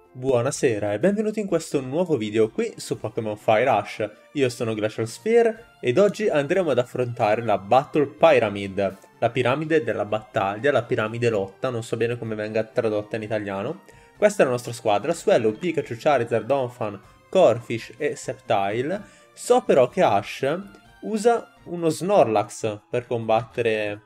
Buonasera e benvenuti in questo nuovo video qui su Pokémon Fire Rush. Io sono Glacial Sphere ed oggi andremo ad affrontare la Battle Pyramid, la piramide della battaglia, la piramide lotta, non so bene come venga tradotta in italiano. Questa è la nostra squadra: Swellow, Pikachu, Charizard, Donphan, Corphish e Sceptile. So però che Ash usa uno Snorlax per combattere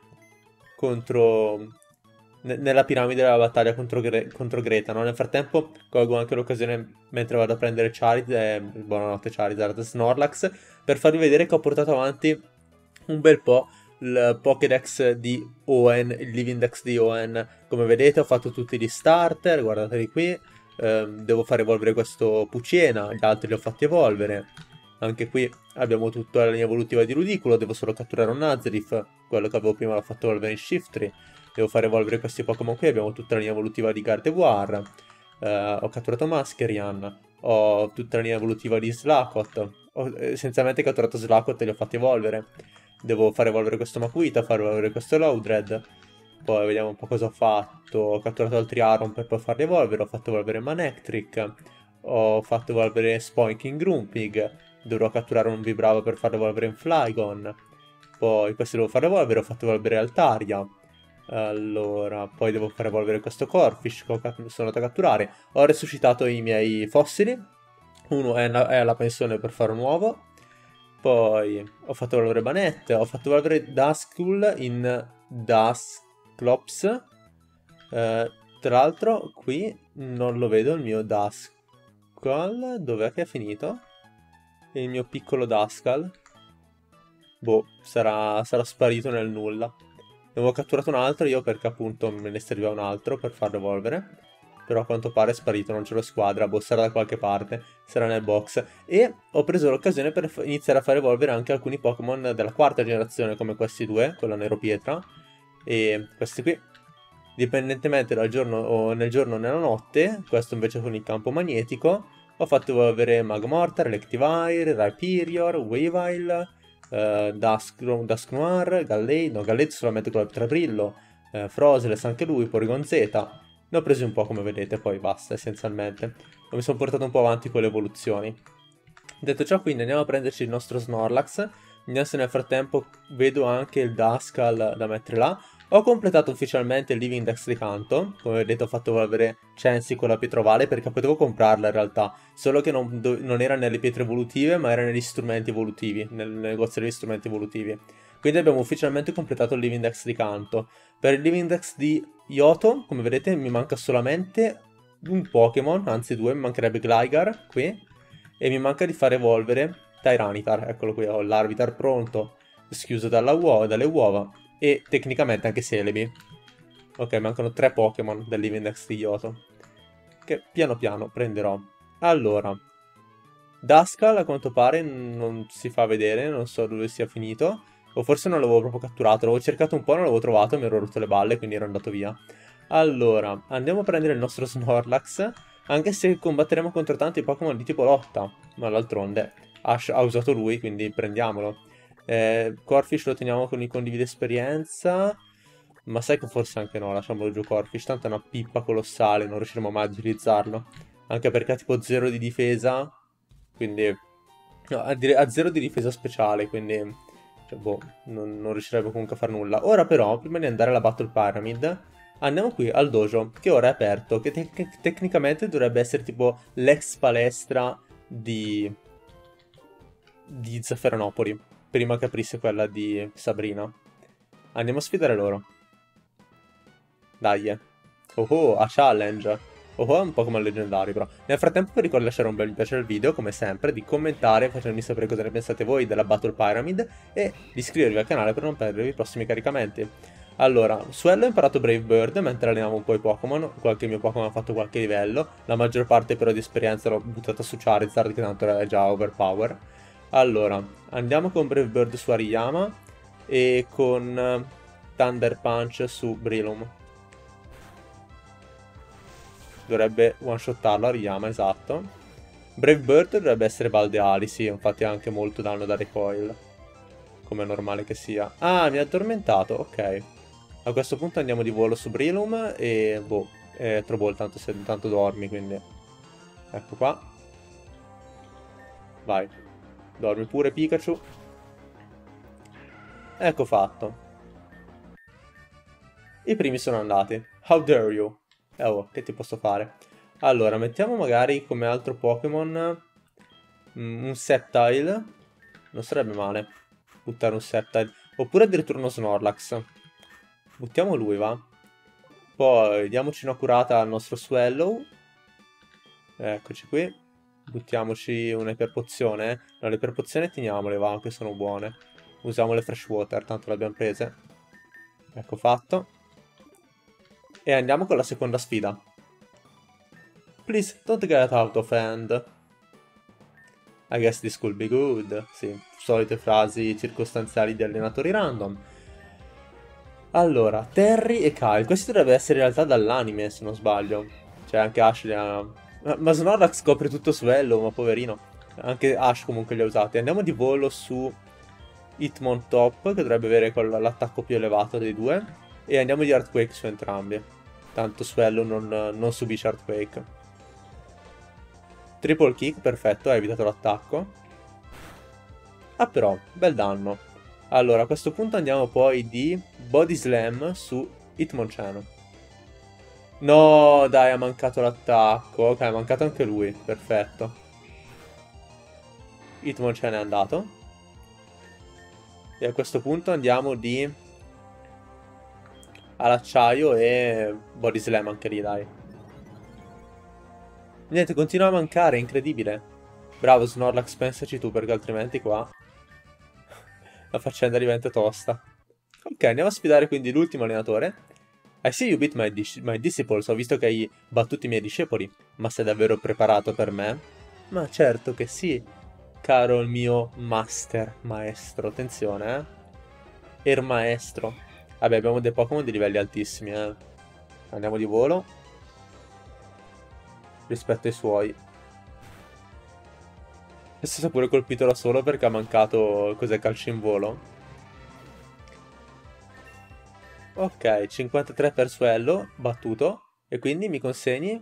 contro nella piramide della battaglia contro Greta, no? Nel frattempo colgo anche l'occasione mentre vado a prendere Charizard, buonanotte Charizard, Snorlax, per farvi vedere che ho portato avanti un bel po' il Pokédex di Owen, il Living Dex di Owen. Come vedete ho fatto tutti gli starter, guardateli qui. Devo far evolvere questo Pucciena, gli altri li ho fatti evolvere. Anche qui abbiamo tutta la linea evolutiva di Ludicolo, devo solo catturare un Nazareth, quello che avevo prima l'ho fatto evolvere in Shiftry. Devo far evolvere questi Pokémon qui, abbiamo tutta la linea evolutiva di Gardevoir, ho catturato Masquerian, ho tutta la linea evolutiva di Slacot, ho essenzialmente catturato Slacot e li ho fatti evolvere. Devo far evolvere questo Makuhita, far evolvere questo Loudred, poi vediamo un po' cosa ho fatto. Ho catturato altri Aron per poi farli evolvere, ho fatto evolvere Manectric, ho fatto evolvere Spoinking Grumpig, dovrò catturare un Vibrava per farlo evolvere in Flygon, poi questo devo far evolvere, ho fatto evolvere Altaria. Allora, poi devo far evolvere questo Corphish che sono andato a catturare. Ho resuscitato i miei fossili. Uno è alla pensione per fare un uovo. Poi ho fatto evolvere Banette. Ho fatto evolvere Duskull in Dusclops. Tra l'altro qui non lo vedo il mio Duskull. Dov'è che è finito? Il mio piccolo Duskull. Boh, sarà sparito nel nulla. Ne avevo catturato un altro io perché appunto me ne serviva un altro per farlo evolvere. Però a quanto pare è sparito, non c'è la squadra, boh, sarà da qualche parte, sarà nel box. E ho preso l'occasione per iniziare a far evolvere anche alcuni Pokémon della quarta generazione, come questi due, quello Nero Pietra. E questi qui, dipendentemente dal giorno o nel giorno o nella notte, questo invece con il campo magnetico, ho fatto evolvere Magmortar, Electivire, Rhyperior, Weavile, Dusknoir, Gallade, no Gallade solamente con il Terabrillo, Frozeless anche lui, Porygon Z. Ne ho presi un po' come vedete, poi basta essenzialmente. Mi sono portato un po' avanti con le evoluzioni. Detto ciò, quindi andiamo a prenderci il nostro Snorlax. Vediamo se nel frattempo vedo anche il Duskull da mettere là. Ho completato ufficialmente il Living Dex di Canto. Come vedete ho fatto evolvere Chansey con la Pietrovale perché potevo comprarla in realtà. Solo che non era nelle pietre evolutive ma era negli strumenti evolutivi, nel negozio degli strumenti evolutivi. Quindi abbiamo ufficialmente completato il Living Dex di Canto. Per il Living Dex di Yoto, come vedete, mi manca solamente un Pokémon, anzi due, mi mancherebbe Gligar qui. E mi manca di far evolvere Tyranitar, eccolo qui, ho l'Arbitar pronto, schiuso dalle uova, e tecnicamente anche Celebi. Ok, mancano 3 Pokémon dell'Index di Yoto, che piano piano prenderò. Allora, Duskull a quanto pare non si fa vedere, non so dove sia finito, o forse non l'avevo proprio catturato, l'avevo cercato un po', non l'avevo trovato, mi ero rotto le balle, quindi ero andato via. Allora, andiamo a prendere il nostro Snorlax, anche se combatteremo contro tanti Pokémon di tipo lotta, ma d'altronde Ash ha usato lui, quindi prendiamolo. Corfish lo teniamo con i condivide esperienza, ma sai che forse anche no, lasciamolo giù Corfish, tanto è una pippa colossale, non riusciremo mai ad utilizzarlo. Anche perché ha tipo 0 di difesa, quindi... No, ha 0 di difesa speciale, quindi... Cioè, boh, non riuscirebbe comunque a fare nulla. Ora però, prima di andare alla Battle Pyramid, andiamo qui al dojo, che ora è aperto, che tecnicamente dovrebbe essere tipo l'ex palestra di Zafferanopoli, prima che aprisse quella di Sabrina. Andiamo a sfidare loro. Dai. Oh oh, a challenge. Oh oh, è un po' come leggendario però. Nel frattempo vi ricordo di lasciare un bel mi piace al video, come sempre, di commentare facendomi sapere cosa ne pensate voi della Battle Pyramid e di iscrivervi al canale per non perdervi i prossimi caricamenti. Allora, Swellow ha imparato Brave Bird mentre allenavo un po' i Pokémon, qualche mio Pokémon ha fatto qualche livello, la maggior parte però di esperienza l'ho buttata su Charizard che tanto era già overpower. Allora, andiamo con Brave Bird su Ariyama e con Thunder Punch su Breloom. Dovrebbe one-shottarlo Ariyama, esatto. Brave Bird dovrebbe essere Baldeali, sì, infatti ha anche molto danno da recoil. Come è normale che sia. Ah, mi ha addormentato, ok. A questo punto andiamo di volo su Breloom e boh, è Troball tanto, tanto dormi, quindi Ecco qua. Vai. Dormi pure, Pikachu. Ecco fatto. I primi sono andati. How dare you? Oh, che ti posso fare? Allora, mettiamo magari come altro Pokémon un Sceptile. Non sarebbe male buttare un Sceptile. Oppure addirittura uno Snorlax. Buttiamo lui, va? Poi diamoci una curata al nostro Swallow. Eccoci qui. Buttiamoci una iperpozione. No, le iperpozioni teniamole, va, che sono buone. Usiamo le Fresh Water, tanto le abbiamo prese. Ecco fatto. E andiamo con la seconda sfida. Please, don't get out of hand. I guess this could be good. Sì, solite frasi circostanziali di allenatori random. Allora, Terry e Kyle. Questo dovrebbe essere in realtà dall'anime, se non sbaglio. Cioè, anche Ashley ha... Ma Snorlax copre tutto su Hello, ma poverino. Anche Ash comunque li ha usati. Andiamo di volo su Hitmontop, che dovrebbe avere l'attacco più elevato dei due. E andiamo di Earthquake su entrambi. Tanto Swellow non subisce Earthquake. Triple kick, perfetto, ha evitato l'attacco. Ah però, bel danno. Allora, a questo punto andiamo poi di Body Slam su Hitmonchan. No, dai, ha mancato l'attacco. Ok, ha mancato anche lui, perfetto. Hitmonchan è andato. E a questo punto andiamo di all'acciaio e Body Slam anche lì, dai. Niente, continua a mancare, è incredibile. Bravo Snorlax, pensaci tu, perché altrimenti qua la faccenda diventa tosta. Ok, andiamo a sfidare quindi l'ultimo allenatore. I see you beat my disciples, ho visto che hai battuto i miei discepoli, ma sei davvero preparato per me? Ma certo che sì, caro il mio maestro, attenzione, maestro. Vabbè, abbiamo dei Pokémon di livelli altissimi, Andiamo di volo. Rispetto ai suoi. È stato pure colpito da solo perché ha mancato cos'è calcio in volo. Ok, 53 per Suello, battuto. E quindi mi consegni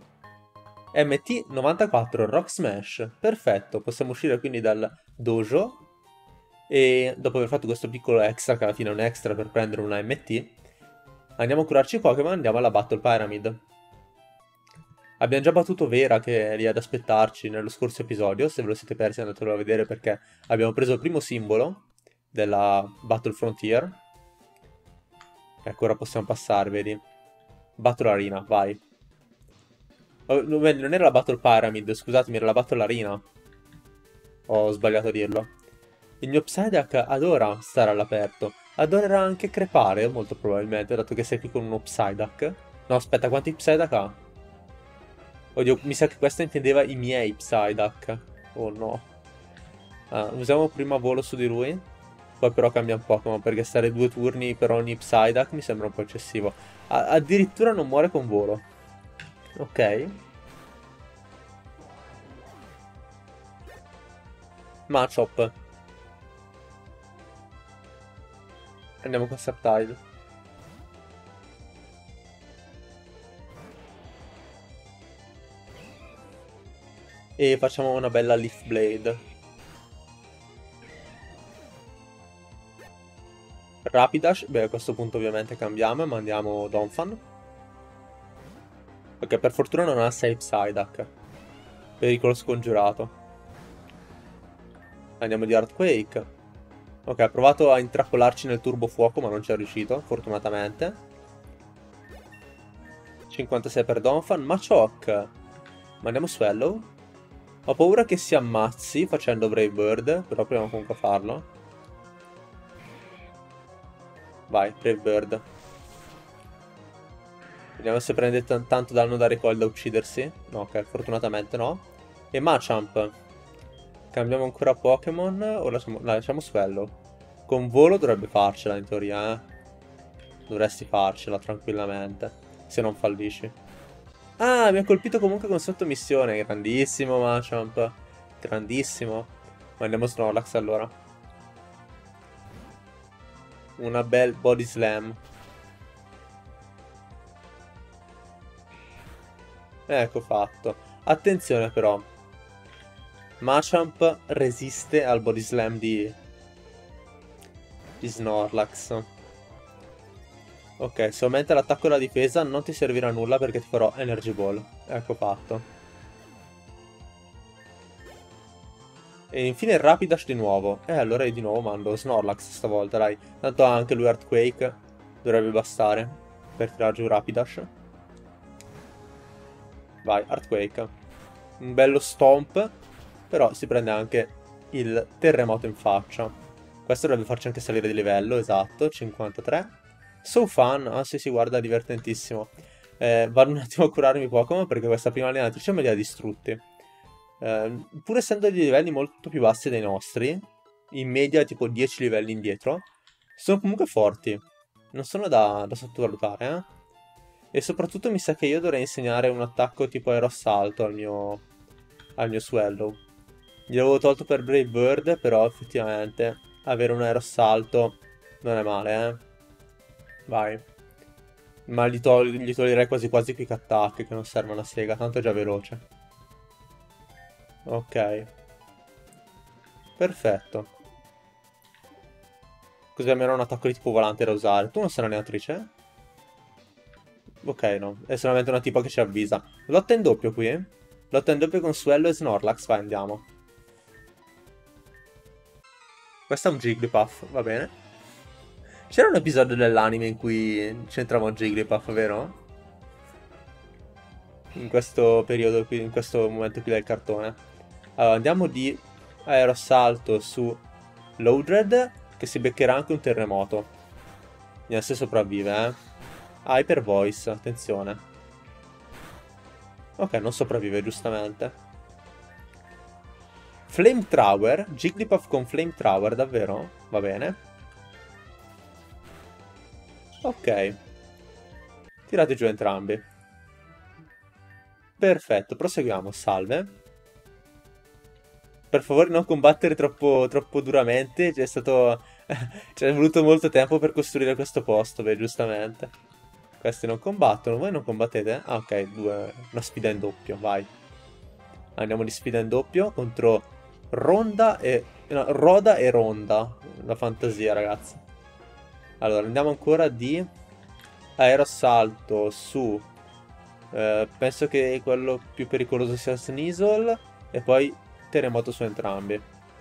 MT94 Rock Smash. Perfetto, possiamo uscire quindi dal dojo. E dopo aver fatto questo piccolo extra, che alla fine è un extra per prendere una MT, andiamo a curarci i Pokémon e andiamo alla Battle Pyramid. Abbiamo già battuto Vera che è lì ad aspettarci nello scorso episodio, se ve lo siete persi andatelo a vedere perché abbiamo preso il primo simbolo della Battle Frontier. Ecco, ora possiamo passare, vedi? Battle Arena, vai. Oh, non era la Battle Pyramid, scusatemi, era la Battle Arena. Ho sbagliato a dirlo. Il mio Psyduck adora stare all'aperto. Adorerà anche crepare, molto probabilmente, dato che sei qui con uno Psyduck. No, aspetta, quanti Psyduck ha? Oddio, mi sa che questa intendeva i miei Psyduck. Oh no. Usiamo prima volo su di lui. Poi però cambia un Pokémon, perché stare 2 turni per ogni Psyduck mi sembra un po' eccessivo. Addirittura non muore con volo. Ok. Machop. Andiamo con Sceptile. E facciamo una bella Leaf Blade. Rapidash, beh a questo punto ovviamente cambiamo e mandiamo Donphan. Perché per fortuna non ha 6 Psyduck. Pericolo scongiurato. Andiamo di Earthquake. Ok, ha provato a intrappolarci nel turbo fuoco ma non ci è riuscito, fortunatamente. 56 per Donphan, Machoke. Mandiamo Swallow. Ho paura che si ammazzi facendo Brave Bird, però proviamo comunque a farlo. Vai, Brave Bird. Vediamo se prende tanto danno da recoil da uccidersi. No, ok, fortunatamente no. E Machamp. Cambiamo ancora Pokémon o lasciamo Swallow? Con volo dovrebbe farcela in teoria, Dovresti farcela tranquillamente, se non fallisci. Ah, mi ha colpito comunque con sottomissione. Grandissimo Machamp. Grandissimo. Mandiamo Snorlax allora. Una bel Body Slam. Ecco fatto. Attenzione però, Machamp resiste al Body Slam di Snorlax. Ok, se aumenta l'attacco e la difesa non ti servirà a nulla perché ti farò Energy Ball. Ecco fatto. E infine Rapidash di nuovo. Allora io di nuovo mando Snorlax stavolta, dai. Tanto ha anche lui Earthquake. Dovrebbe bastare per tirare giù Rapidash. Vai, Earthquake. Un bello Stomp. Però si prende anche il terremoto in faccia. Questo dovrebbe farci anche salire di livello, esatto, 53. So fun, ah sì, guarda, divertentissimo. Vado un attimo a curarmi Pokémon perché questa prima allenatrice me li ha distrutti. Pur essendo di livelli molto più bassi dei nostri, in media tipo 10 livelli indietro, sono comunque forti. Non sono da sottovalutare, eh. E soprattutto mi sa che io dovrei insegnare un attacco tipo aerossalto al mio Swallow. Gli avevo tolto per Brave Bird, però effettivamente avere un aerossalto non è male, eh. Vai. Ma gli toglierei quasi quasi Quick Attack, che non serve una sega, tanto è già veloce. Ok. Perfetto. Così almeno ho un attacco di tipo volante da usare. Tu non sei un'allenatrice? Ok, no. È solamente una tipa che ci avvisa. Lotta in doppio qui, eh? Lotta in doppio con Swellow e Snorlax. Vai, andiamo. Questo è un Jigglypuff, va bene. C'era un episodio dell'anime in cui c'entrava un Jigglypuff, vero? In questo periodo qui, in questo momento qui del cartone. Allora, andiamo di aerosalto su Loudred, che si beccherà anche un terremoto. Vediamo se sopravvive, eh. Hyper Voice, attenzione. Ok, non sopravvive, giustamente. Flamethrower, Jigglypuff con Flamethrower, davvero? Va bene. Ok. Tirate giù entrambi. Perfetto, proseguiamo, salve. Per favore non combattere troppo duramente, c'è stato... ci è voluto molto tempo per costruire questo posto, beh, giustamente. Questi non combattono, voi non combattete? Ah, ok, una sfida in doppio, vai. Andiamo di sfida in doppio contro Ronda e... no, Roda e Ronda. La fantasia, ragazzi. Allora, andiamo ancora di aerosalto su... penso che quello più pericoloso sia Sneasel. E poi terremoto su entrambi.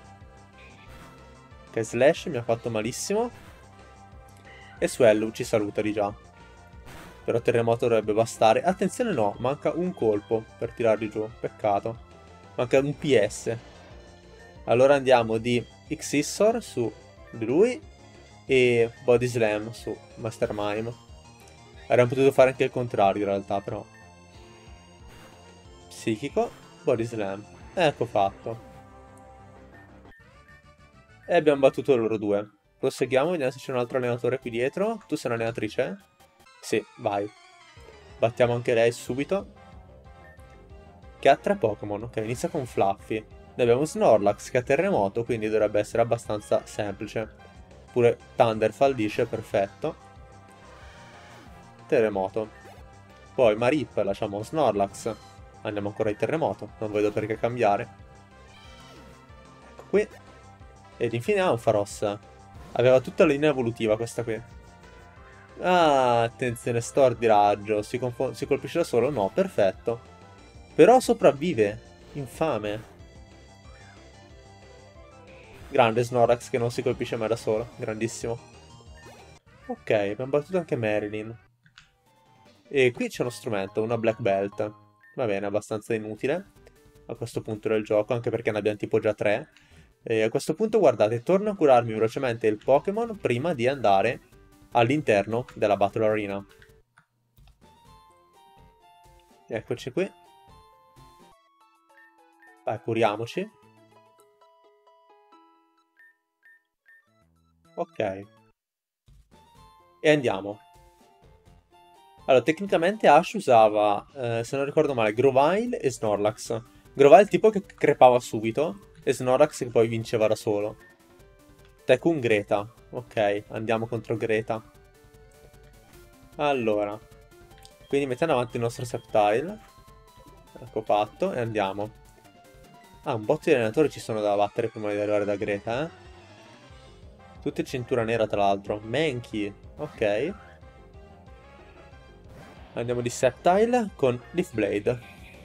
Ok, Slash mi ha fatto malissimo. E Swellow ci saluta di già. Però terremoto dovrebbe bastare. Attenzione no, manca un colpo per tirarli giù. Peccato. Manca un PS. Allora andiamo di Xissor su di lui e Body Slam su Master Mime. Avremmo potuto fare anche il contrario in realtà, però. Psichico, Body Slam. Ecco fatto. E abbiamo battuto loro due. Proseguiamo, vediamo se c'è un altro allenatore qui dietro. Tu sei un'allenatrice? Sì, vai. Battiamo anche lei subito. Che ha 3 Pokémon. Ok, inizia con Fluffy. Noi abbiamo Snorlax che ha terremoto, quindi dovrebbe essere abbastanza semplice. Pure Thunder fallisce, perfetto. Terremoto. Poi Marip, lasciamo Snorlax. Andiamo ancora in terremoto, non vedo perché cambiare. Ecco qui. Ed infine Ampharos. Aveva tutta la linea evolutiva questa qui. Ah, attenzione, Storm di raggio. Si colpisce da solo? No, perfetto. Però sopravvive. Infame. Grande Snorlax che non si colpisce mai da solo. Grandissimo. Ok, abbiamo battuto anche Marilyn. E qui c'è uno strumento, una Black Belt. Va bene, abbastanza inutile a questo punto del gioco, anche perché ne abbiamo tipo già 3. E a questo punto, guardate, torno a curarmi velocemente il Pokémon prima di andare all'interno della Battle Arena. Eccoci qui. Vai, curiamoci. Ok. E andiamo. Allora, tecnicamente Ash usava, se non ricordo male, Grovyle e Snorlax. Grovyle tipo che crepava subito e Snorlax che poi vinceva da solo. Tekun Greta. Ok, andiamo contro Greta. Allora. Quindi mettiamo avanti il nostro Sceptile. Ecco fatto, e andiamo. Ah, un botto di allenatori ci sono da battere prima di arrivare da Greta, eh? Tutte cintura nera, tra l'altro. Mankey, ok. Andiamo di Sceptile con Leaf Blade.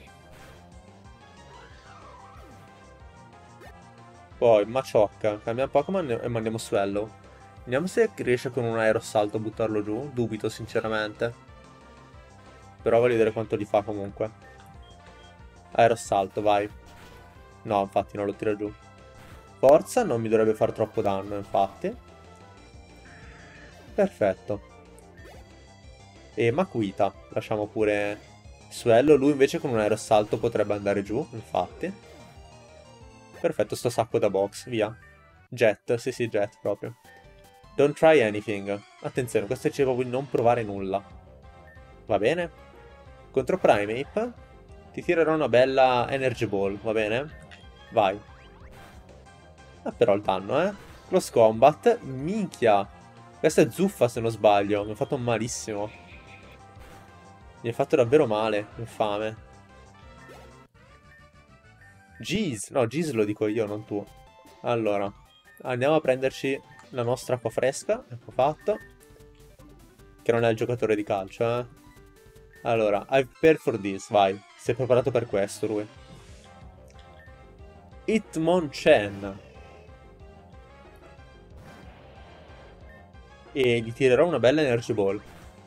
Poi Maciocca, cambiamo Pokémon e mandiamo Swallow. Vediamo se riesce con un aerosalto a buttarlo giù. Dubito sinceramente. Però voglio vedere quanto gli fa comunque. Aerosalto, vai. No, infatti non lo tira giù. Forza, non mi dovrebbe fare troppo danno, infatti. Perfetto. E Makuita, lasciamo pure Swallow. Lui invece con un aerosalto potrebbe andare giù, infatti. Perfetto, sto sacco da box, via. Jet, sì sì, Jet proprio. Don't try anything. Attenzione, questo dice proprio di non provare nulla. Va bene? Contro Primeape ti tirerò una bella Energy Ball, va bene? Vai. Ah, però il danno, eh? Close Combat. Minchia. Questa è zuffa se non sbaglio. Mi ha fatto malissimo. Mi ha fatto davvero male. Infame. Jeez. No, Jeez lo dico io, non tu. Allora. Andiamo a prenderci la nostra acqua fresca. Ecco fatto. Che non è il giocatore di calcio, eh. Allora, I've prepared for this, vai. Si è preparato per questo, lui. Hitmonchan. E gli tirerò una bella Energy Ball.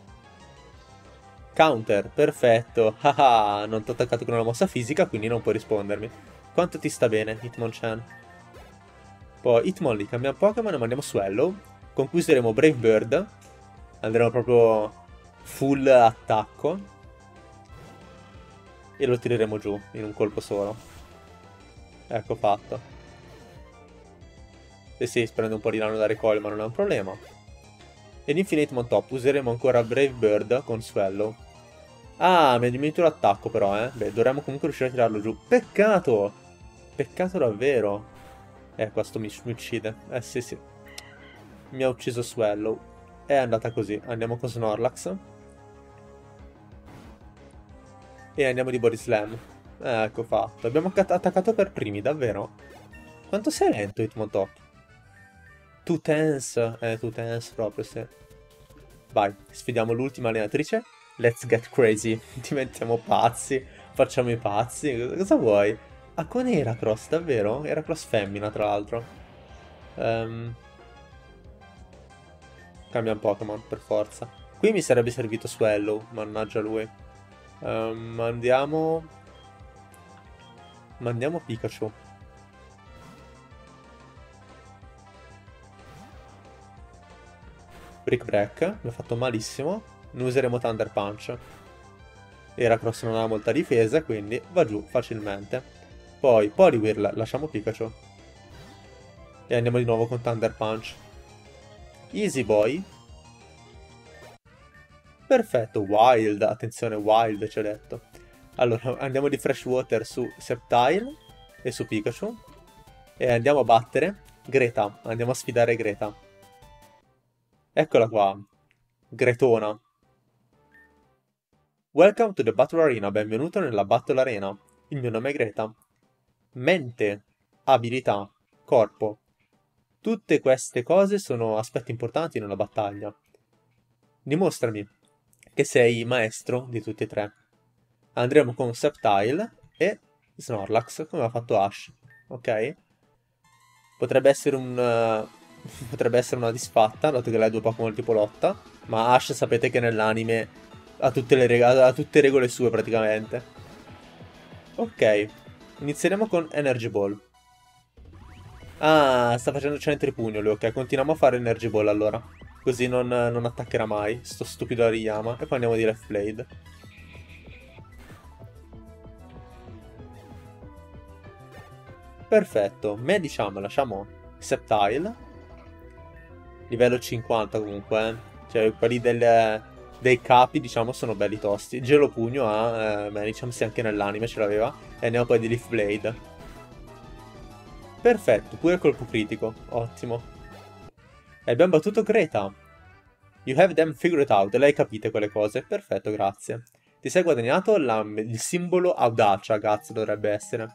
Counter, perfetto. Haha, non ti ho attaccato con una mossa fisica, quindi non puoi rispondermi. Quanto ti sta bene, Hitmonchan? Poi Hitmonlee, cambiamo Pokémon e mandiamo Swallow. Con cui useremo Brave Bird. Andremo proprio full attacco. E lo tireremo giù in un colpo solo. Ecco fatto. E sì, prende un po' di danno da recoil, ma non è un problema. E l'Infinite Montop useremo ancora Brave Bird con Swallow. Ah, mi ha diminuito l'attacco però, eh. Beh, dovremmo comunque riuscire a tirarlo giù. Peccato! Peccato davvero. Questo mi uccide. Sì, sì. Mi ha ucciso Swallow. È andata così. Andiamo con Snorlax. E andiamo di Body Slam. Ecco fatto. Abbiamo attaccato per primi, davvero. Quanto sei lento, Hitmontop? Too tense. Too tense proprio, sì. Vai, sfidiamo l'ultima allenatrice. Let's get crazy. Diventiamo pazzi. Facciamo i pazzi. Cosa vuoi? Ah, con Heracross, davvero? Heracross femmina, tra l'altro. Cambiamo Pokémon, per forza. Qui mi sarebbe servito Swallow, mannaggia lui. Mandiamo Pikachu. Brick Break, mi ha fatto malissimo. Ne useremo Thunder Punch. Heracross non ha molta difesa, quindi va giù facilmente. Poi Poliwhirl, lasciamo Pikachu. E andiamo di nuovo con Thunder Punch. Easy Boy. Perfetto, Wild, attenzione, Wild ci ho detto. Allora, andiamo di Freshwater su Sceptile e su Pikachu. E andiamo a battere Greta, andiamo a sfidare Greta. Eccola qua, Gretona. Welcome to the Battle Arena, benvenuto nella Battle Arena. Il mio nome è Greta. Mente, abilità, corpo. Tutte queste cose sono aspetti importanti in una battaglia. Dimostrami che sei maestro di tutti e tre. Andremo con Sceptile e Snorlax, come ha fatto Ash. Ok? Potrebbe essere potrebbe essere una disfatta, dato che lei ha due Pokémon tipo lotta. Ma Ash sapete che nell'anime ha tutte le regole sue praticamente. Ok. Inizieremo con Energy Ball. Ah, sta facendo centripugno lui, ok. Continuiamo a fare Energy Ball allora. Così non attaccherà mai. Sto stupido Ariyama. E poi andiamo di Left Blade. Perfetto. Me diciamo, lasciamo Sceptile. Livello 50 comunque, eh. Cioè, quelli dei capi, diciamo, sono belli tosti. Gelo Pugno a Medicham, se anche nell'anime ce l'aveva. E andiamo poi di Leaf Blade. Perfetto, pure colpo critico. Ottimo. E abbiamo battuto Greta. You have them figured out. Lei capite quelle cose. Perfetto, grazie. Ti sei guadagnato il simbolo audacia, Guts dovrebbe essere.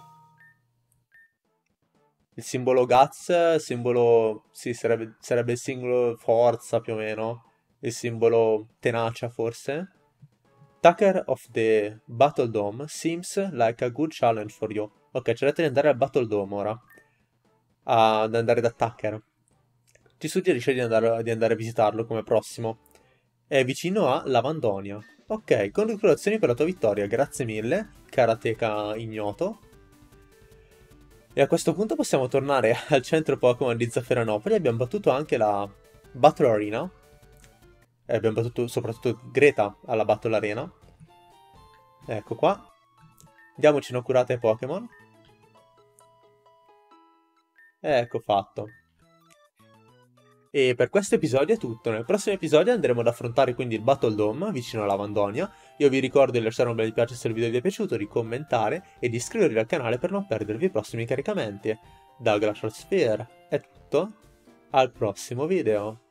Il simbolo Guts, simbolo... Sì, sarebbe il simbolo forza più o meno. Il simbolo tenacia forse. Tucker of the Battle Dome seems like a good challenge for you. Ok, ci detto di andare al Battle Dome ora. Ad andare da Tucker. Ti suggerisce di andare a visitarlo come prossimo. È vicino a Lavandonia. Ok, congratulazioni per la tua vittoria, grazie mille, karateka ignoto. E a questo punto possiamo tornare al centro Pokémon di Zafferanopoli. Abbiamo battuto anche la Battle Arena. E abbiamo battuto soprattutto Greta alla Battle Arena. Ecco qua. Diamoci un'occhiata ai Pokémon. Ecco fatto. E per questo episodio è tutto. Nel prossimo episodio andremo ad affrontare quindi il Battle Dome vicino a Lavandonia. Io vi ricordo di lasciare un bel mi piace se il video vi è piaciuto, di commentare e di iscrivervi al canale per non perdervi i prossimi caricamenti. Da Glacial Sphere è tutto. Al prossimo video.